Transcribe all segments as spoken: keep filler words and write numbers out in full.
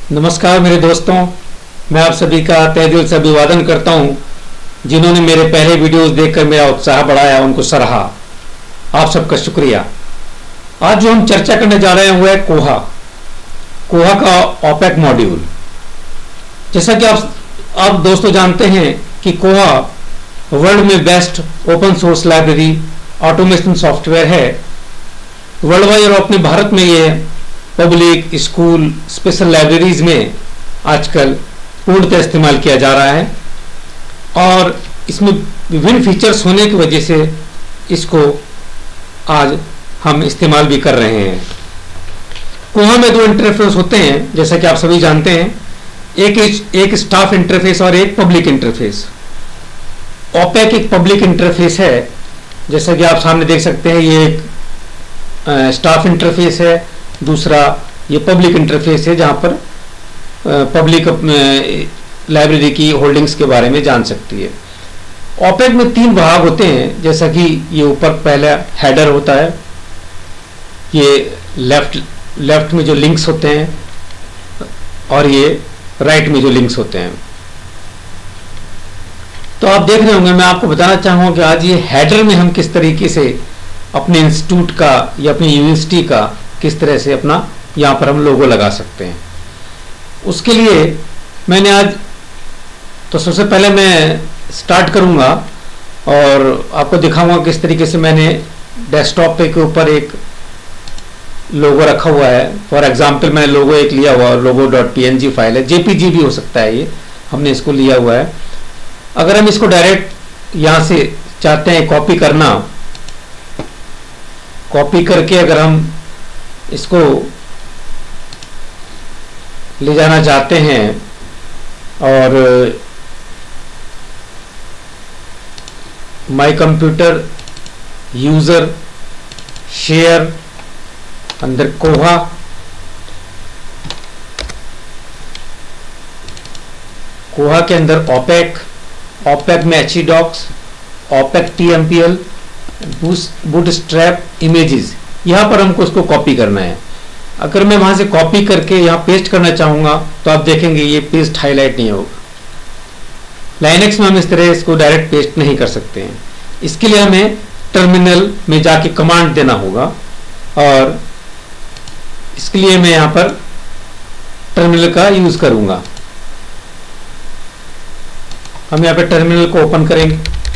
नमस्कार मेरे दोस्तों, मैं आप सभी का तहे दिल से अभिवादन करता हूं। जिन्होंने मेरे पहले वीडियोस देखकर मेरा उत्साह बढ़ाया, उनको सराहा। आप सबका शुक्रिया। आज जो हम चर्चा करने जा रहे हैं वो है कोहा कोहा का ओपेक मॉड्यूल। जैसा कि आप आप दोस्तों जानते हैं कि कोहा वर्ल्ड में best open source library automation software है वर्ल्ड वाइड, और अपने भारत में ये पब्लिक स्कूल स्पेशल लाइब्रेरीज में आजकल पूर्णतः इस्तेमाल किया जा रहा है, और इसमें विभिन्न फीचर्स होने की वजह से इसको आज हम इस्तेमाल भी कर रहे हैं। कोहा में दो इंटरफेस होते हैं, जैसा कि आप सभी जानते हैं। एक एक स्टाफ इंटरफेस और एक पब्लिक इंटरफेस। ओपेक एक पब्लिक इंटरफेस है, जैसा कि आप सामने देख सकते हैं। ये एक स्टाफ इंटरफेस है, दूसरा ये पब्लिक इंटरफेस है जहां पर पब्लिक लाइब्रेरी की होल्डिंग्स के बारे में जान सकती है। ओपेक में तीन भाग होते हैं, जैसा कि ये ऊपर पहला हेडर होता है, ये लेफ्ट लेफ्ट में जो लिंक्स होते हैं, और ये राइट में जो लिंक्स होते हैं। तो आप देख रहे होंगे, मैं आपको बताना चाहूँगा कि आज ये हेडर में हम किस तरीके से अपने इंस्टीट्यूट का या अपनी यूनिवर्सिटी का किस तरह से अपना यहाँ पर हम लोगो लगा सकते हैं। उसके लिए मैंने आज तो सबसे पहले मैं स्टार्ट करूँगा और आपको दिखाऊंगा किस तरीके से मैंने डेस्कटॉप पे के ऊपर एक लोगो रखा हुआ है। फॉर एग्जांपल मैंने लोगो एक लिया हुआ, logo dot P N G file है, जेपीजी भी हो सकता है, ये हमने इसको लिया हुआ है। अगर हम इसको डायरेक्ट यहाँ से चाहते हैं कॉपी करना, कॉपी करके अगर हम इसको ले जाना चाहते हैं और माई कंप्यूटर यूजर शेयर अंदर कोहा, कोहा के अंदर ओपेक, ओपेक में H E docs, OPAC T M P L, bootstrap images, यहाँ पर हमको उसको कॉपी करना है। अगर मैं वहां से कॉपी करके यहाँ पेस्ट करना चाहूंगा तो आप देखेंगे ये पेस्ट हाईलाइट नहीं होगा। लाइनेक्स में हम इस तरह इसको डायरेक्ट पेस्ट नहीं कर सकते हैं। इसके लिए हमें टर्मिनल में जाके कमांड देना होगा, और इसके लिए मैं यहाँ पर टर्मिनल का यूज करूंगा। हम यहाँ पे टर्मिनल को ओपन करेंगे।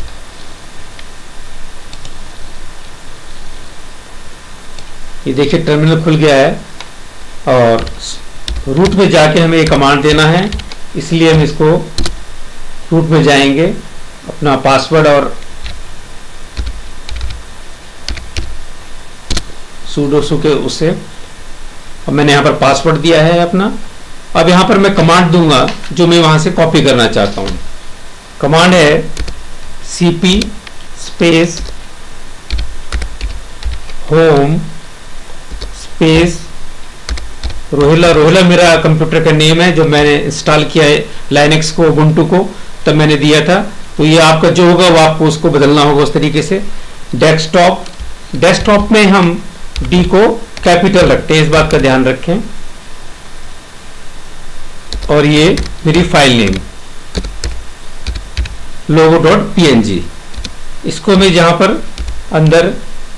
ये देखिए टर्मिनल खुल गया है, और रूट में जाके हमें ये कमांड देना है, इसलिए हम इसको रूट में जाएंगे, अपना पासवर्ड और सूडो सू के उससे, और मैंने यहाँ पर पासवर्ड दिया है अपना। अब यहाँ पर मैं कमांड दूंगा जो मैं वहां से कॉपी करना चाहता हूँ। कमांड है CP space home space Rohila. Rohila मेरा कंप्यूटर का नेम है जो मैंने इंस्टॉल किया है लाइनेक्स को, उबुंटू को, तब मैंने दिया था। तो ये आपका जो होगा वो आपको उसको बदलना होगा उस तरीके से। डेस्कटॉप, डेस्कटॉप में हम डी को कैपिटल रखते हैं, इस बात का ध्यान रखें। और ये मेरी file name logo dot P N G, इसको मैं जहां पर अंदर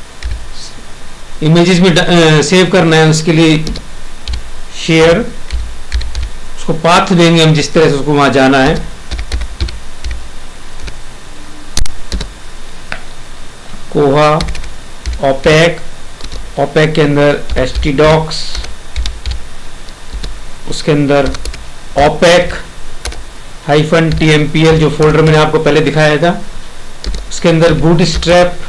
इमेजेस में सेव करना है, उसके लिए शेयर, उसको पाथ देंगे हम जिस तरह से उसको वहां जाना है। कोहा ओपेक, ओपेक के अंदर एच टी डॉक्स, उसके अंदर OPAC hyphen T M P L जो फोल्डर मैंने आपको पहले दिखाया था, उसके अंदर बूटस्ट्रैप,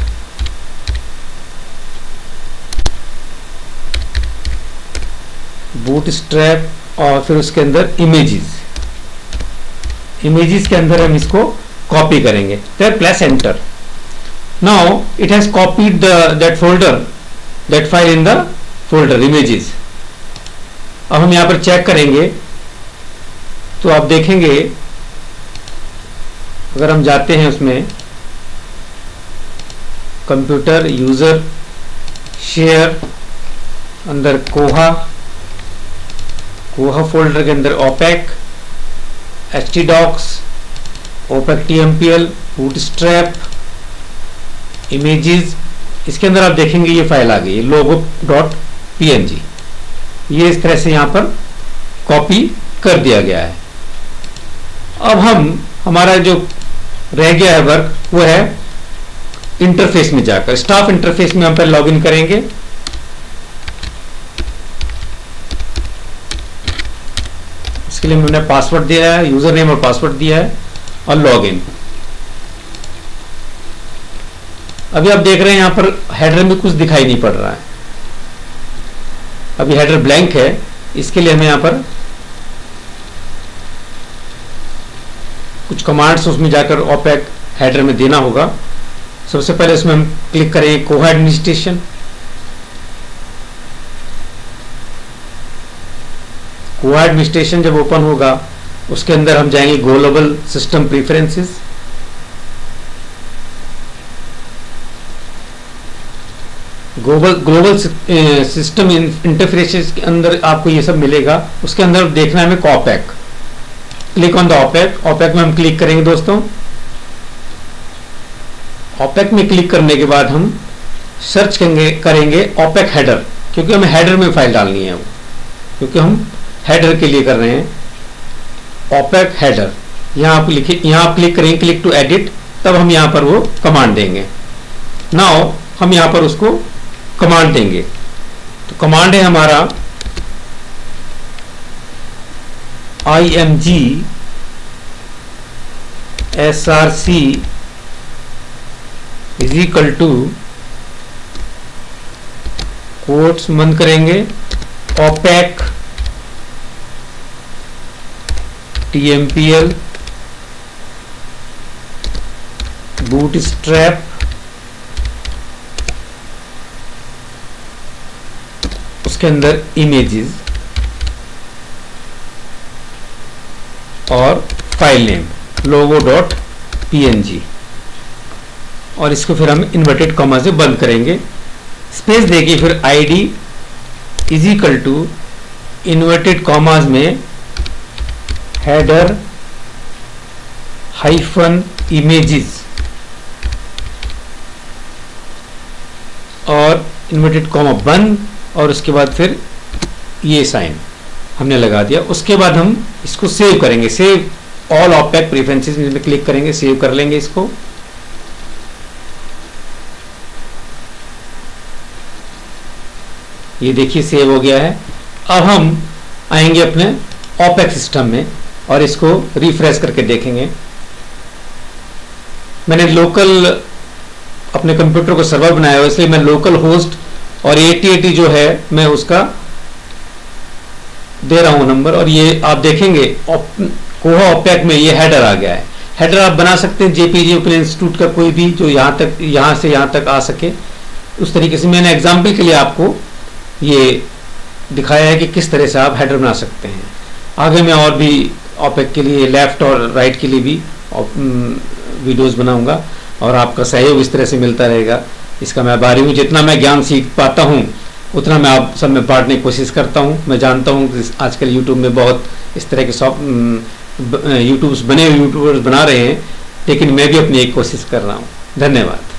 बूटस्ट्रैप, और फिर उसके अंदर इमेजेस। इमेजेस के अंदर हम इसको कॉपी करेंगे, फिर press enter. Now it has copied that folder, that file in the folder images. अब हम यहां पर चेक करेंगे तो आप देखेंगे, अगर हम जाते हैं उसमें कंप्यूटर यूजर शेयर, अंदर कोहा, कोहा फोल्डर के अंदर OPAC, htdocs, OPAC tmpl, bootstrap, images, इसके अंदर आप देखेंगे ये फाइल आ गई है logo dot P N G. ये इस तरह से यहाँ पर कॉपी कर दिया गया है। अब हम हमारा जो रह गया है वर्क वो है इंटरफेस में जाकर, स्टाफ इंटरफेस में हम पर लॉगिन करेंगे। इसके लिए मैंने पासवर्ड दिया है, यूजर नेम और पासवर्ड दिया है और लॉगिन। अभी आप देख रहे हैं यहां पर हेडर में कुछ दिखाई नहीं पड़ रहा है, अभी हेडर ब्लैंक है। इसके लिए हमें यहां पर कुछ कमांड्स उसमें जाकर ओपेक हेडर में देना होगा। सबसे पहले इसमें हम क्लिक करेंगे कोहा एडमिनिस्ट्रेशन। कोहा एडमिनिस्ट्रेशन जब ओपन होगा उसके अंदर हम जाएंगे global system preferences. Global global system interfaces के अंदर आपको ये सब मिलेगा। उसके अंदर देखना है हमें OPAC. Click on the OPAC. OPAC में हम क्लिक करेंगे दोस्तों। ओपेक में क्लिक करने के बाद हम सर्च करेंगे करेंगे ओपेक हेडर, क्योंकि हमें हेडर में फाइल डालनी है वो, क्योंकि हम हेडर के लिए कर रहे हैं। ओपेक हेडर यहाँ आप लिखिए, यहाँ आप क्लिक करेंगे क्लिक टू एडिट, तब हम यहाँ पर वो कमांड देंगे। नाउ हम यहाँ पर उसको कमांड देंगे। तो कमांड है हमारा I M G S R C is equal to quotes बंद करेंगे ओपेक tmpl बूटस्ट्रैप उसके अंदर इमेजेस और file name logo dot P N G, और इसको फिर हम इन्वर्टेड कॉमा से बंद करेंगे। स्पेस देके फिर ID is equal to inverted commas में हेडर हाइफन इमेजेस और इन्वर्टेड कॉमा बंद, और उसके बाद फिर ये साइन हमने लगा दिया। उसके बाद हम इसको सेव करेंगे। सेव ऑल ओपेक प्रेफरेंसेस में क्लिक करेंगे, सेव कर लेंगे इसको। ये देखिए सेव हो गया है। अब हम आएंगे अपने ओपेक सिस्टम में और इसको रिफ्रेश करके देखेंगे। मैंने लोकल अपने कंप्यूटर को सर्वर बनाया हुआ, इसलिए मैं लोकल होस्ट और एटी एटी जो है मैं उसका दे रहा हूं नंबर, और ये आप देखेंगे कोहा ओपेक में ये हेडर आ गया है। हेडर आप बना सकते हैं जेपीजी ओपन इंस्टीट्यूट का कोई भी, जो यहाँ तक यहाँ से यहाँ तक आ सके, उस तरीके से। मैंने एग्जाम्पल के लिए आपको ये दिखाया है कि किस तरह से आप हेडर बना सकते हैं। आगे मैं और भी ओपेक के लिए लेफ्ट और राइट के लिए भी वीडियोस बनाऊंगा और आपका सहयोग इस तरह से मिलता रहेगा। इसका मैं आभारी हूँ। जितना मैं ज्ञान सीख पाता हूँ उतना मैं आप सब में बांटने की कोशिश करता हूँ। मैं जानता हूँ कि आजकल यूट्यूब में बहुत इस तरह के सॉफ्ट यूट्यूब्स बने हुए यूट्यूबर्स बना रहे हैं, लेकिन मैं भी अपनी एक कोशिश कर रहा हूँ। धन्यवाद।